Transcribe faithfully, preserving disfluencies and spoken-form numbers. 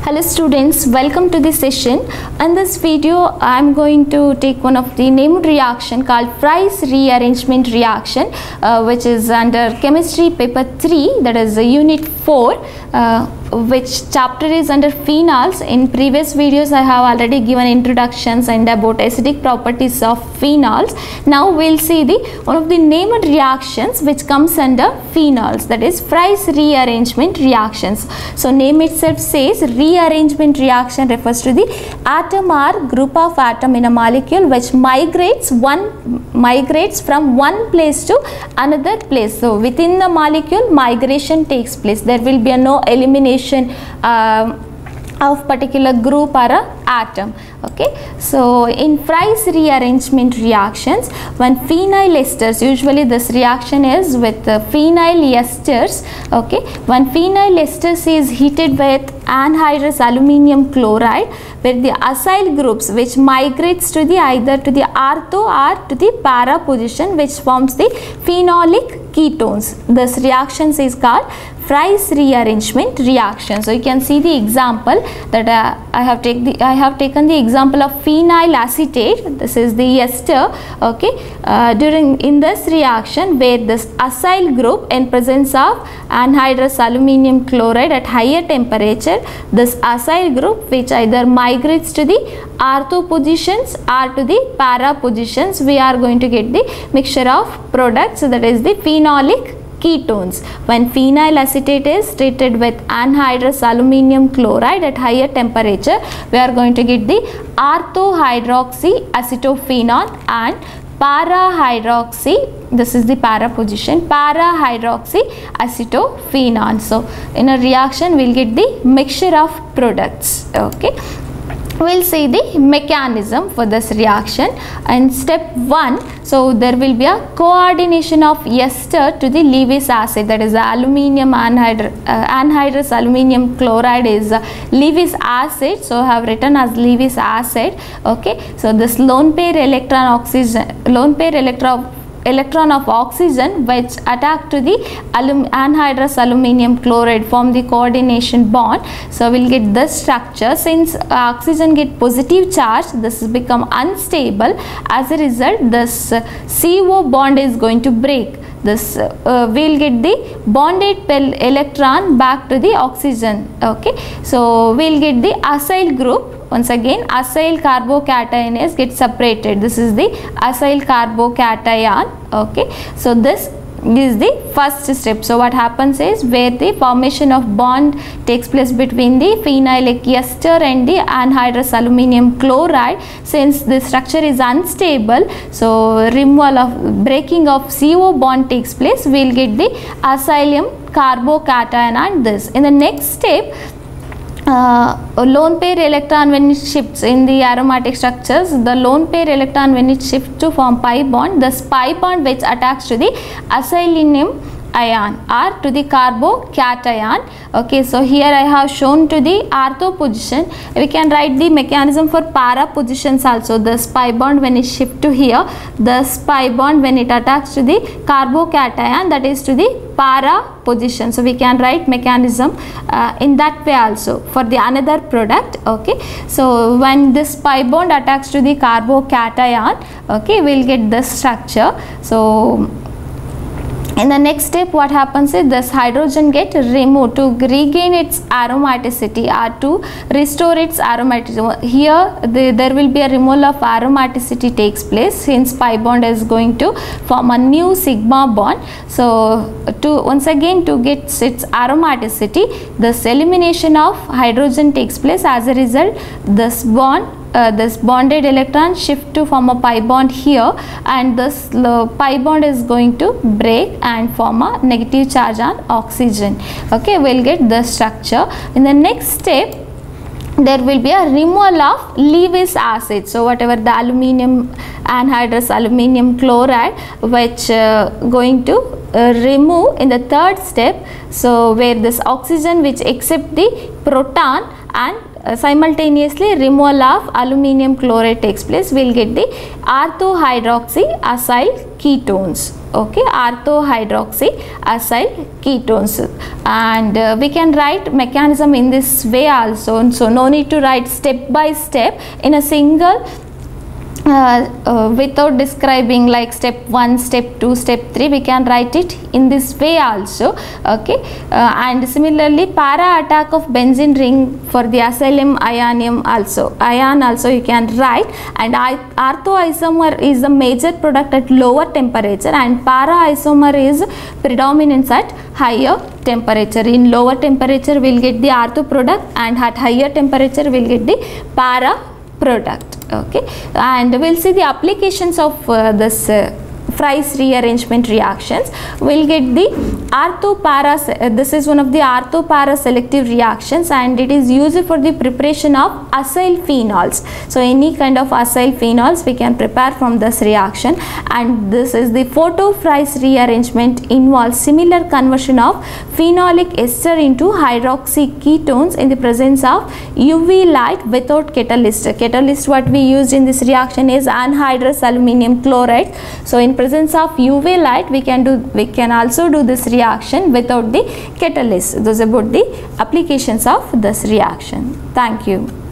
Hello students, welcome to this session. In this video I am going to take one of the named reaction called Fries rearrangement reaction, uh, which is under chemistry paper three, that is uh, unit four, uh, which chapter is under phenols. In previous videos I have already given introductions and about acidic properties of phenols. Now we will see the one of the named reactions which comes under phenols, that is Fries rearrangement reactions. So name itself says rearrangement reaction refers to the atom or group of atom in a molecule which migrates one migrates from one place to another place. So within the molecule migration takes place. There will be a no elimination uh, of particular group or a atom. Okay, so in Fries rearrangement reactions, when phenyl esters, usually this reaction is with uh, phenyl esters. Okay, when phenyl esters is heated with anhydrous aluminium chloride, where the acyl groups which migrates to the either to the ortho or to the para position, which forms the phenolic ketones. This reaction is called Fries rearrangement reaction. So you can see the example that uh, I have take the I have taken the example of phenyl acetate. This is the ester. Okay, uh, during in this reaction where this acyl group in presence of anhydrous aluminium chloride at higher temperature, this acyl group which either migrates to the ortho positions or to the para positions, we are going to get the mixture of products, so that is the phenolic ketones. When phenyl acetate is treated with anhydrous aluminium chloride at higher temperature, we are going to get the ortho-hydroxy acetophenone and para-hydroxy, this is the para position, para-hydroxy acetophenone. So in a reaction we will get the mixture of products. Okay, we will see the mechanism for this reaction. And step one, so there will be a coordination of ester to the Lewis acid, that is the aluminium anhydrous, uh, anhydrous aluminium chloride is uh, Lewis acid, so I have written as Lewis acid. Okay, so this lone pair electron oxygen lone pair electron electron of oxygen which attack to the alum anhydrous aluminium chloride form the coordination bond. So we will get this structure. Since uh, oxygen get positive charge, this has become unstable. As a result, this uh, C O bond is going to break. This uh, we will get the bonded electron back to the oxygen. Okay, so we will get the acyl group. Once again, acyl carbocation is get separated. This is the acyl carbocation. Okay, so this is the first step. So what happens is where the formation of bond takes place between the phenolic ester and the anhydrous aluminium chloride. Since the structure is unstable, so removal of breaking of C O bond takes place, we will get the acylium carbocation and this. In the next step, Uh, a lone pair electron when it shifts in the aromatic structures, the lone pair electron when it shifts to form pi bond, the pi bond which attacks to the acylinium ion or to the carbocation. Okay, so here I have shown to the ortho position. We can write the mechanism for para positions also. The pi bond when it shift to here, the pi bond when it attacks to the carbocation, that is to the para position. So we can write mechanism uh, in that way also for the another product. Okay, so when this pi bond attacks to the carbocation, okay, we will get this structure. So in the next step, what happens is this hydrogen get removed to regain its aromaticity or to restore its aromaticity. Here the, there will be a removal of aromaticity takes place since pi bond is going to form a new sigma bond. So to once again to get its aromaticity, this elimination of hydrogen takes place. As a result, this bond Uh, this bonded electron shift to form a pi bond here, and this uh, pi bond is going to break and form a negative charge on oxygen. Okay, we will get the structure. In the next step, there will be a removal of Lewis acid. So whatever the aluminium anhydrous aluminium chloride which uh, going to uh, remove in the third step. So where this oxygen which accept the proton and Uh, simultaneously removal of aluminium chloride takes place, we will get the ortho-hydroxy acyl ketones. okay, orthohydroxy acyl ketones. And uh, we can write mechanism in this way also, so no need to write step by step in a single Uh, uh, without describing like step one, step two, step three, we can write it in this way also, okay. Uh, and similarly, para attack of benzene ring for the acylium ionium also, ion also you can write. And orthoisomer is the major product at lower temperature, and para isomer is predominance at higher temperature. In lower temperature we will get the ortho product, and at higher temperature we will get the para product, okay. And we'll see the applications of uh, this uh, Fries rearrangement reactions. We'll get the ortho-para, uh, this is one of the ortho-para selective reactions, and it is used for the preparation of acyl phenols. So any kind of acyl phenols we can prepare from this reaction. And this is the photo-Fries rearrangement, involves similar conversion of phenolic ester into hydroxy ketones in the presence of U V light without catalyst. Catalyst what we used in this reaction is anhydrous aluminum chloride. So in presence of U V light we can do, we can also do this reaction without the catalyst. Those about the applications of this reaction. Thank you.